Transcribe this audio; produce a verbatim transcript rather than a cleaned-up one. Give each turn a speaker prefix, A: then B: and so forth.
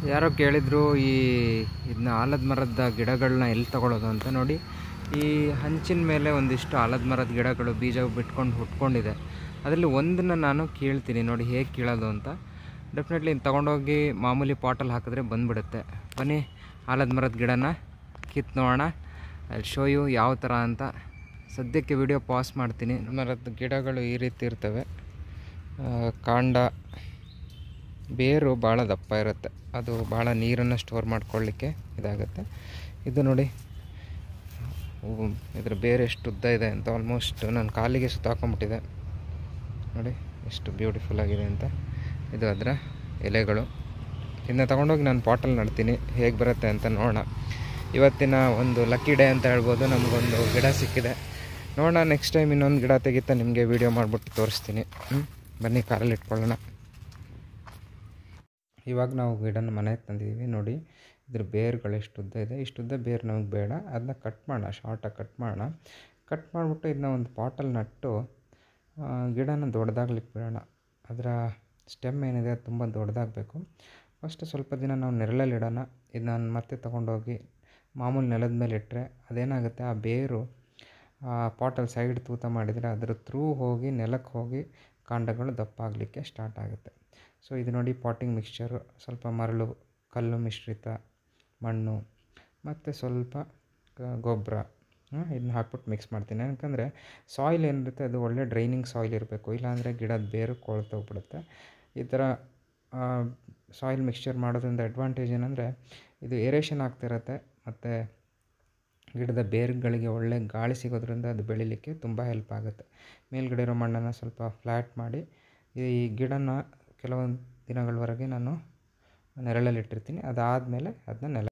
A: ಯಾರೋ ಕೇಳಿದ್ರು ಈ ಇದನ್ನ ಆಲದ ಮರದ ಗಿಡಗಳನ್ನ ಎಲ್ಲಿ ತಗೊಳ್ಳೋದು ಅಂತ. ನೋಡಿ, ಈ ಹಂಚಿನ ಮೇಲೆ ಒಂದಿಷ್ಟು ಆಲದ ಮರದ ಗಿಡಗಳು ಬೀಜ ಬಿಟ್ಕೊಂಡು ಹುಟ್ಕೊಂಡಿದೆ. ಅದರಲ್ಲಿ ಒಂದನ್ನು ನಾನು ಕೀಳ್ತೀನಿ, ನೋಡಿ ಹೇಗೆ ಕೀಳೋದು ಅಂತ. ಡೆಫಿನೆಟ್ಲಿ ತೊಗೊಂಡೋಗಿ ಮಾಮೂಲಿ ಪಾಟಲ್ಲಿ ಹಾಕಿದ್ರೆ ಬಂದುಬಿಡುತ್ತೆ. ಬನ್ನಿ ಆಲದ ಮರದ ಗಿಡನ ಕಿತ್ತು ನೋಡೋಣ. ಅಲ್ಲಿ ಶೋ ಯು ಯಾವ ಥರ ಅಂತ. ಸದ್ಯಕ್ಕೆ ವಿಡಿಯೋ ಪಾಸ್ ಮಾಡ್ತೀನಿ. ಮರದ ಗಿಡಗಳು ಈ ರೀತಿ ಇರ್ತವೆ. ಕಾಂಡ ಬೇರು ಭಾಳ ದಪ್ಪ ಇರುತ್ತೆ, ಅದು ಭಾಳ ನೀರನ್ನು ಸ್ಟೋರ್ ಮಾಡ್ಕೊಳ್ಳಿಕ್ಕೆ ಇದಾಗುತ್ತೆ. ಇದು ನೋಡಿ, ಇದ್ರ ಬೇರೆ ಎಷ್ಟು ಉದ್ದ ಇದೆ ಅಂತ, ಆಲ್ಮೋಸ್ಟ್ ನನ್ನ ಕಾಲಿಗೆ ಸುತ್ತಾಕೊಂಬಿಟ್ಟಿದೆ. ನೋಡಿ ಎಷ್ಟು ಬ್ಯೂಟಿಫುಲ್ ಆಗಿದೆ ಅಂತ. ಇದು ಅದರ ಎಲೆಗಳು. ಇದನ್ನ ತೊಗೊಂಡೋಗಿ ನಾನು ಪಾಟಲ್ಲಿ ನಡ್ತೀನಿ, ಹೇಗೆ ಬರುತ್ತೆ ಅಂತ ನೋಡೋಣ. ಇವತ್ತಿನ ಒಂದು ಲಕ್ಕಿ ಡೇ ಅಂತ ಹೇಳ್ಬೋದು, ನಮಗೊಂದು ಗಿಡ ಸಿಕ್ಕಿದೆ. ನೋಡೋಣ, ನೆಕ್ಸ್ಟ್ ಟೈಮ್ ಇನ್ನೊಂದು ಗಿಡ ತೆಗಿತಾ ನಿಮಗೆ ವೀಡಿಯೋ ಮಾಡಿಬಿಟ್ಟು ತೋರಿಸ್ತೀನಿ. ಹ್ಞೂ ಬನ್ನಿ, ಕಾರಲ್ಲಿ ಇಟ್ಕೊಳ್ಳೋಣ. ಇವಾಗ ನಾವು ಗಿಡನ ಮನೆಗೆ ತಂದಿದ್ದೀವಿ. ನೋಡಿ, ಇದ್ರ ಬೇರುಗಳು ಎಷ್ಟು ಉದ್ದ ಇದೆ. ಇಷ್ಟುದ್ದ ಬೇರು ನಮಗೆ ಬೇಡ, ಅದನ್ನ ಕಟ್ ಮಾಡೋಣ, ಶಾರ್ಟಾಗಿ ಕಟ್ ಮಾಡೋಣ. ಕಟ್ ಮಾಡಿಬಿಟ್ಟು ಇದನ್ನ ಒಂದು ಪಾಟಲ್ಲಿ ನಟ್ಟು ಗಿಡನ ದೊಡ್ಡದಾಗ್ಲಿಕ್ಕೆ ಬಿಡೋಣ. ಅದರ ಸ್ಟೆಮ್ ಏನಿದೆ ಅದು ತುಂಬ ದೊಡ್ಡದಾಗಬೇಕು. ಫಸ್ಟ್ ಸ್ವಲ್ಪ ದಿನ ನಾವು ನೆರಳಲ್ಲಿ ಇಡೋಣ. ಇದನ್ನ ಮತ್ತೆ ತೊಗೊಂಡೋಗಿ ಮಾಮೂಲಿ ನೆಲದ ಮೇಲೆ ಇಟ್ಟರೆ ಅದೇನಾಗುತ್ತೆ, ಆ ಬೇರು ಆ ಪಾಟಲ್ಲಿ ಸೈಡ್ ತೂತ ಮಾಡಿದರೆ ಅದರ ಥ್ರೂ ಹೋಗಿ ನೆಲಕ್ಕೆ ಹೋಗಿ ಕಾಂಡಗಳು ದಪ್ಪ ಆಗಲಿಕ್ಕೆ ಸ್ಟಾರ್ಟ್ ಆಗುತ್ತೆ. ಸೊ ಇದು ನೋಡಿ, ಪಾಟಿಂಗ್ ಮಿಕ್ಸ್ಚರು, ಸ್ವಲ್ಪ ಮರಳು, ಕಲ್ಲು ಮಿಶ್ರಿತ ಮಣ್ಣು ಮತ್ತು ಸ್ವಲ್ಪ ಗೊಬ್ಬರ, ಇದನ್ನ ಹಾಕ್ಬಿಟ್ಟು ಮಿಕ್ಸ್ ಮಾಡ್ತೀನಿ. ಯಾಕಂದರೆ ಸಾಯಿಲ್ ಏನಿರುತ್ತೆ ಅದು ಒಳ್ಳೆ ಡ್ರೈನಿಂಗ್ ಸಾಯಿಲ್ ಇರಬೇಕು, ಇಲ್ಲಾಂದರೆ ಗಿಡದ ಬೇರು ಕೊಳ್ತೋಗ್ಬಿಡುತ್ತೆ. ಈ ಥರ ಸಾಯಿಲ್ ಮಿಕ್ಸ್ಚರ್ ಮಾಡೋದ್ರಿಂದ ಅಡ್ವಾಂಟೇಜ್ ಏನಂದರೆ ಇದು ಏರೇಷನ್ ಆಗ್ತಿರುತ್ತೆ ಮತ್ತು ಗಿಡದ ಬೇರುಗಳಿಗೆ ಒಳ್ಳೆ ಗಾಳಿ ಸಿಗೋದ್ರಿಂದ ಅದು ಬೆಳೀಲಿಕ್ಕೆ ತುಂಬ ಹೆಲ್ಪ್ ಆಗುತ್ತೆ. ಮೇಲ್ಗಡೆ ಇರೋ ಮಣ್ಣನ್ನು ಸ್ವಲ್ಪ ಫ್ಲ್ಯಾಟ್ ಮಾಡಿ ಈ ಗಿಡನ ಕೆಲವೊಂದು ದಿನಗಳವರೆಗೆ ನಾನು ನೆರಳಲ್ಲಿ ಇಟ್ಟಿರ್ತೀನಿ. ಅದಾದಮೇಲೆ ಅದನ್ನ ನೆಲ